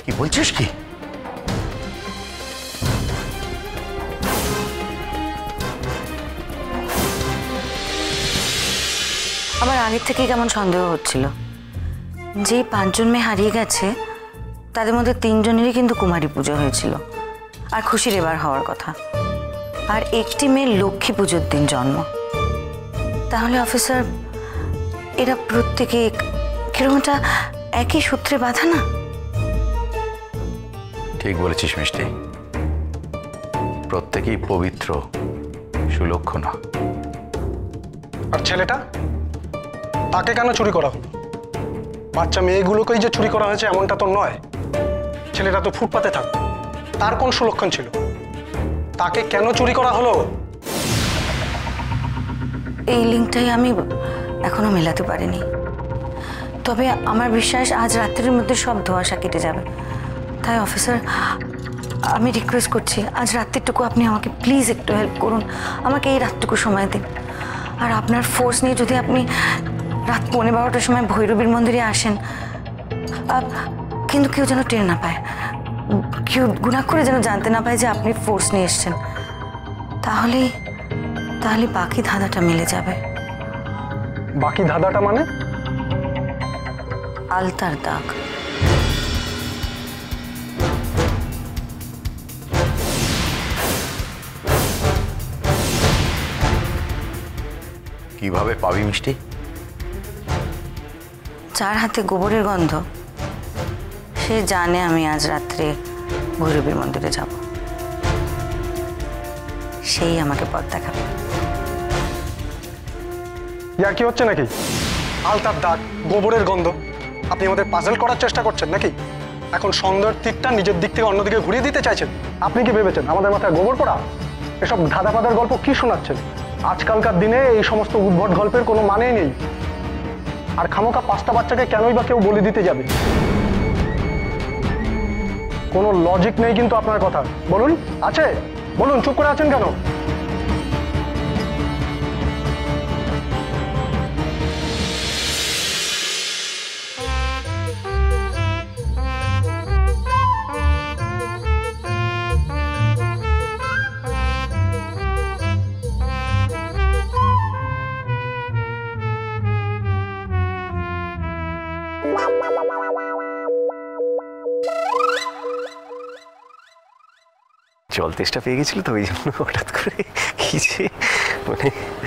কি বলছিস কি? আমার আগের থেকে কেমন সন্দেহ হচ্ছিল যে 5 জন মেয়ে হারিয়ে গেছে তাদের মধ্যে 3 জনেরই কিন্তু কুমারী পুজো হয়েছিল আর খুশির এবার হওয়ার কথা, আর একটি মেয়ের লক্ষ্মী পুজোর দিন জন্ম। তাহলে অফিসার এরা প্রত্যেকে কিরকমটা একই সূত্রে বাঁধা না? ঠিক বলেছিস মিষ্টি, প্রত্যেকেই পবিত্র, সুলক্ষণা। আর ছেলেটা, তাকে কেন চুরি করা হলো? বাচ্চা মেয়েগুলোকেই যে চুরি করা হয়েছে এমনটা তো নয়। ছেলেটা তো ফুটপাতে থাকতো, তার কোন সুলক্ষণ ছিল? তাকে কেন চুরি করা হলো? এই লিঙ্কটাই আমি এখনো মেলাতে পারিনি, তবে আমার বিশ্বাস আজ রাত্রের মধ্যে সব ধোঁয়াশা কেটে যাবে। তাই অফিসার, আমি রিকোয়েস্ট করছি আজ রাত্রিটুকু আপনি আমাকে প্লিজ একটু হেল্প করুন, আমাকে এই রাতটুকু সময় দিন। আর আপনার ফোর্স নিয়ে যদি আপনি রাত 12:15টার সময় ভৈরবীর মন্দিরে আসেন, কিন্তু কেউ যেন টের না পায়, কেউ গুনাহ করে যেন জানতে না পায় যে আপনি ফোর্স নিয়ে এসছেন, তাহলে বাকি ধাঁধাটা মিলে যাবে। বাকি ধাঁধাটা মানে? আলতার দাগ। কিভাবে পাবি মিষ্টি? যার হাতে গোবরের গন্ধ সে জানে আমি আজ রাত্রে ভৈরবীর মন্দিরে যাব, সেই আমাকে পথ দেখাবে। ইয়ার কি হচ্ছে নাকি? আলতার দাগ, গোবরের গন্ধ, আপনি আমাদের পাজল করার চেষ্টা করছেন নাকি? এখন সন্দেহের তীরটা নিজের দিক থেকে অন্যদিকে ঘুরিয়ে দিতে চাইছেন? আপনি কি ভেবেছেন আমাদের মাথায় গোবর পড়া? এসব ধাঁধা পাদার গল্প কি শোনাচ্ছেন? আজকালকার দিনে এই সমস্ত উদ্ভট গল্পের কোনো মানেই নেই। আর খামোকা 5টা বাচ্চাকে কেনই বা কেউ বলি দিতে যাবে? কোনো লজিক নেই কিন্তু আপনার কথা। বলুন, আছে? বলুন, চুপ করে আছেন কেন? জল তেষ্টা পেয়ে গেছিল তো, ওই জন্য হঠাৎ করে কি যে মানে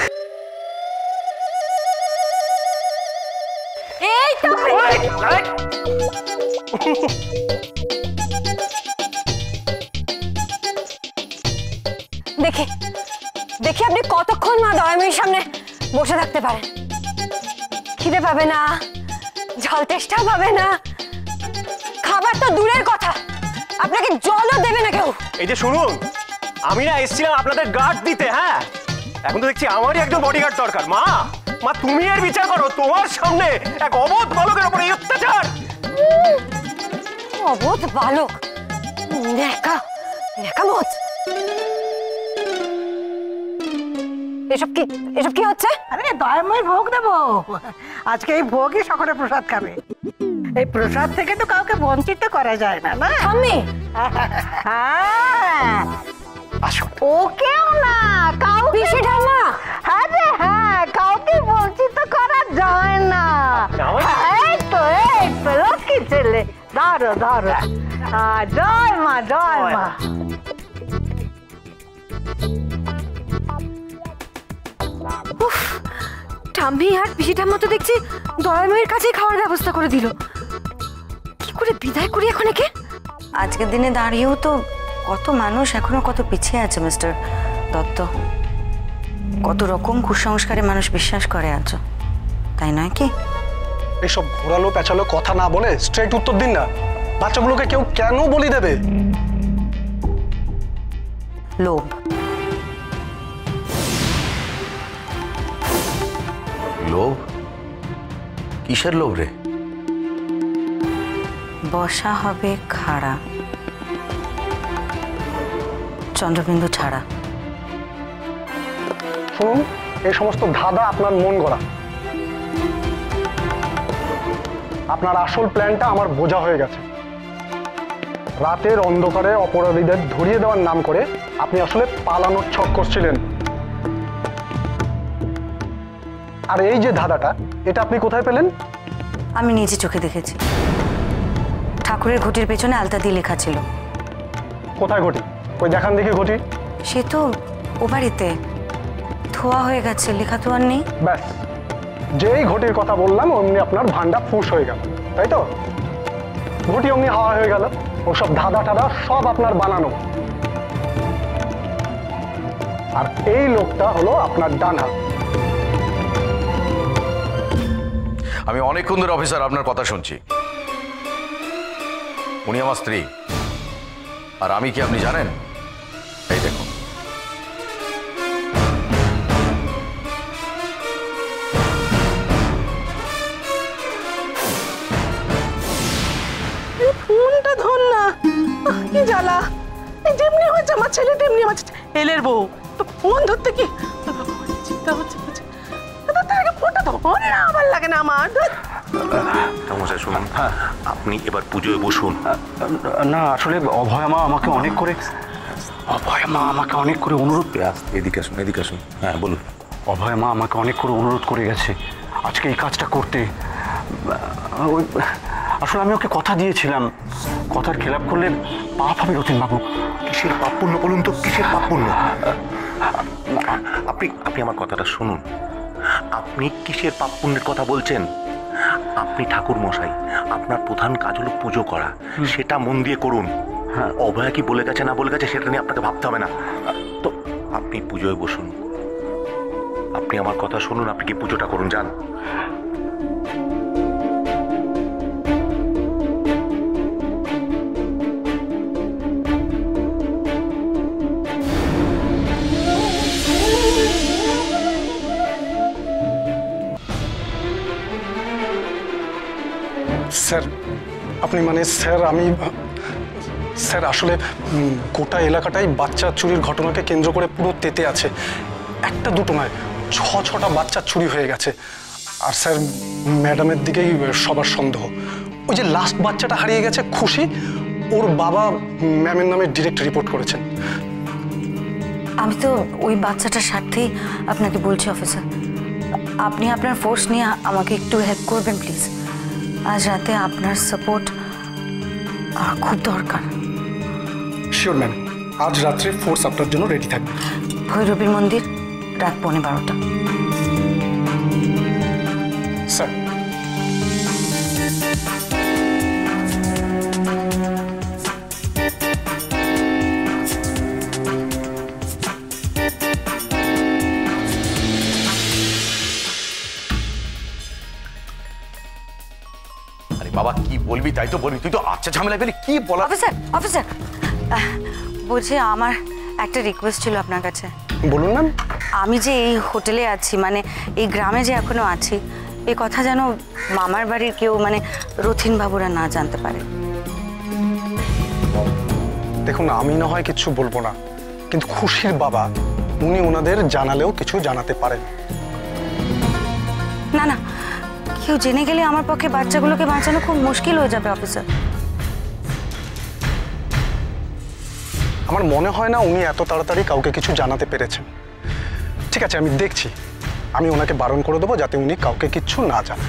দেখি দেখি আপনি কতক্ষণ মা দয়াময়ীর সামনে বসে থাকতে পারেন। খিদে পাবে না, জল তেষ্টা পাবে না, খাবার তো দূরের কথা, আপনাকে জলও দেবে না কেউ। এই যে শুনুন, আমি না এসেছিলাম আপনাদের গার্ড দিতে। হ্যাঁ, এখন তো দেখছি আমারই একজন বডিগার্ড দরকার। মা মা তুমি এর বিচার করো, তোমার সামনে এক অবোধ বালকের উপর এই অত্যাচার। অবোধ বালক? নেকা নেকামত। এসব কি হচ্ছে? আরে দয়াময়ের ভোগ দেবো আজকে, এই ভোগই সকলে প্রসাদ খাবে। এই প্রসাদ থেকে তো কাউকে বঞ্চিত করা যায় না, না আমি? হ্যাঁ, ওকেও না, কাউকে। পিসি ঠাম্মা, হ্যাঁ রে হ্যাঁ, কাউকে বঞ্চিত করা যায় না। এই তো লক্ষ্মী ছেলে, ধরো ধরো। জয় মা, জয় মা। ঠাম্মি আর পিসি ঠাম্মা তো দেখছি দয়াময়ের কাছে খাওয়ার ব্যবস্থা করে দিল। কি করে বিদায় করি এখন একে? আজকের দিনে দাঁড়িয়েও তো কত মানুষ এখনো কত পিছিয়ে আছে মিস্টার দত্ত। কত রকম কুসংস্কারে মানুষ বিশ্বাস করে আজ, তাই নয় কি? এইসব ঘোরালো পেঁচালো কথা না বলে স্ট্রেট উত্তর দিন না। বাচ্চাগুলোকে কেউ কেন বলি দেবে? লোভ। লোভ? কিসের লোভ রে? বসা হবে খাড়া, চন্দ্রবিন্দু ছাড়া। শুনুন, এই সমস্ত ধাঁধা আপনার মন গড়া। আপনার আসল প্ল্যানটা আমার বোঝা হয়ে গেছে। রাতের অন্ধকারে অপরাধীদের ধরিয়ে দেওয়ার নাম করে আপনি আসলে পালানোর ছক করছিলেন। আর এই যে ধাঁধাটা, এটা আপনি কোথায় পেলেন? আমি নিজে চোখে দেখেছি। ঠাকুরের ঘটির পেছনে আলতা দিয়ে লেখা ছিল। কোথায় ঘটি? কই দেখান দেখি ঘটি। সে তো ও বাড়িতে ধোয়া হয়ে গেছে, লেখা তো আর নেই। ব্যাস, যেই ঘটির কথা বললাম অমনি আপনার ভান্ডা ফুস হয়ে গেল, তাই তো? ঘটি অমনি হাওয়া হয়ে গেল। ওসব ধাঁধা টাদা সব আপনার বানানো। আর এই লোকটা হলো আপনার ডান হাত। আমি অনেকক্ষণ ধরে অফিসার আপনার কথা শুনছি। উনি আমার স্ত্রী, আর আমি কি আপনি জানেন? এই দেখুন, ফোনটা ধর না, কি জ্বালা। যেমনি হয়েছে আমার ছেলে তেমনি আমার ছেলের বউ, তো ফোন ধরতে কি চিন্তা হচ্ছে। ফোনটা ধর না, আবার লাগে না আমার। মশাই শুনুন, আপনি এবার পুজোয় বসুন। না আসলে অভয়া মা আমাকে অনেক করে অনুরোধ। এদিকে আসুন, এদিকে আসুন। হ্যাঁ বলুন। অভয়া মা আমাকে অনেক করে অনুরোধ করে গেছে আজকে এই কাজটা করতে। আসলে আমি ওকে কথা দিয়েছিলাম, কথার খেলাপ করলে পাপ হবে রতিন বাবু। কিসের পাপ পুণ্য বলুন তো, কিসের পাপ পুণ্য? আপনি আমার কথাটা শুনুন। আপনি কিসের পাপ পুণ্যের কথা বলছেন? আপনি ঠাকুর মশাই, আপনার প্রধান কাজ হলো পুজো করা, সেটা মন দিয়ে করুন। অভয়া কি বলে গেছে না বলে গেছে সেটা নিয়ে আপনাকে ভাবতে হবে না। তো আপনি পুজোয় বসুন, আপনি আমার কথা শুনুন, আপনি কি পুজোটা করুন, যান। স্যার আপনি মানে স্যার আমি স্যার আসলে গোটা এলাকাটাই বাচ্চা চুরির ঘটনাকে কেন্দ্র করে পুরো তেতে আছে। একটা দুটো নয়, 6টা বাচ্চা চুরি হয়ে গেছে। আর স্যার ম্যাডামের দিকেই সবার সন্দেহ। ওই যে লাস্ট বাচ্চাটা হারিয়ে গেছে খুশি, ওর বাবা ম্যামের নামে ডিরেক্ট রিপোর্ট করেছেন। আমি তো ওই বাচ্চাটার স্বার্থেই আপনাকে বলছি অফিসার, আপনি আপনার ফোর্স নিয়ে আমাকে একটু হেল্প করবেন প্লিজ। আজ রাতে আপনার সাপোর্ট খুব দরকার। শিওর ম্যাম, আজ রাত্রে ফোর্স আপনার জন্য রেডি থাকবে। ভৈরবীর মন্দির, রাত 12:15। স্যার বাবা কি বলবি তাই তো বলবি, তুই তো আচ্ছা ঝামেলা পেলি কি বলা। অফিসার বলছি আমার একটা রিকোয়েস্ট ছিল আপনার কাছে। বলুন ম্যাম। আমি যে এই হোটেলে আছি, মানে এই গ্রামে যে এখনো আছি, এই কথা যেন মামার বাড়ির কেউ মানে রথিন বাবুরা না জানতে পারে। দেখুন আমি না হয় কিছু বলবো না, কিন্তু খুশির বাবা উনি ওনাদের জানালেও কিছু জানাতে পারেন। না না, কেউ জেনে গেলে আমার পক্ষে বাচ্চাগুলোকে বাঁচানো খুব মুশকিল হয়ে যাবে অফিসার। আমার মনে হয় না উনি এত তাড়াতাড়ি কাউকে কিছু জানাতে পেরেছেন। ঠিক আছে, আমি দেখছি, আমি ওনাকে বারণ করে দেবো যাতে উনি কাউকে কিচ্ছু না জানান।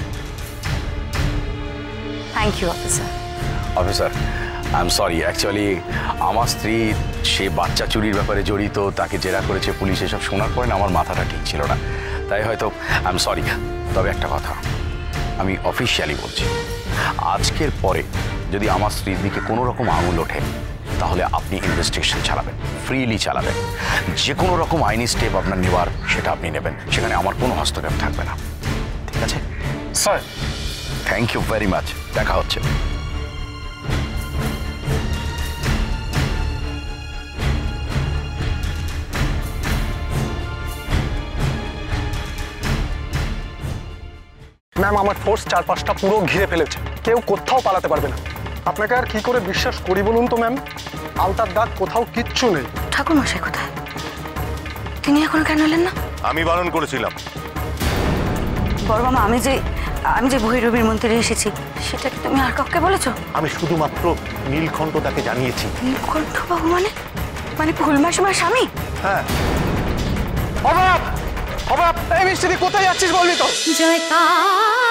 Thank you officer. Officer I am sorry, actually আমার স্ত্রী সে বাচ্চা চুরির ব্যাপারে জড়িত, তাকে জেরা করেছে পুলিশ, এসব শোনার পরে না আমার মাথাটা ঠিক ছিল না, তাই হয়তো আই এম সরি। তবে একটা কথা আমি অফিসিয়ালি বলছি, আজকের পরে যদি আমার স্ত্রীর দিকে কোনো রকম আঙুল ওঠে তাহলে আপনি ইনভেস্টিগেশন চালাবেন, ফ্রিলি চালাবেন। যে কোনো রকম আইনি স্টেপ আপনার নেওয়ার সেটা আপনি নেবেন, সেখানে আমার কোনো হস্তক্ষেপ থাকবে না, ঠিক আছে sir? Thank you very much, দেখা হচ্ছে। ম্যাম আমার ফোর্স 4-5টা পুরো ঘিরে ফেলেছে, কেউ কোথাও পালাতে পারবে না। আপনাকে আর কি করে বিশ্বাস করি বলুন তো ম্যাম? আলতার দাগ কোথাও কিচ্ছু নেই। ঠাকুর মশাই কোথায়? তিনি এখনো কেন এলেন না? আমি বারণ করেছিলাম। বড় মামা, আমি যে ভৈরবীর মন্দিরে এসেছি সেটা কি তুমি আর কাউকে বলেছো? আমি শুধুমাত্র নীলকণ্ঠদাকে জানিয়েছি। নীলকণ্ঠ বাবু মানে মানে ফুলমাসিমার স্বামী? হ্যাঁ। অভাব অভাব, এই মিষ্টি কোথায় যাচ্ছিস বলবি তো? জয়কার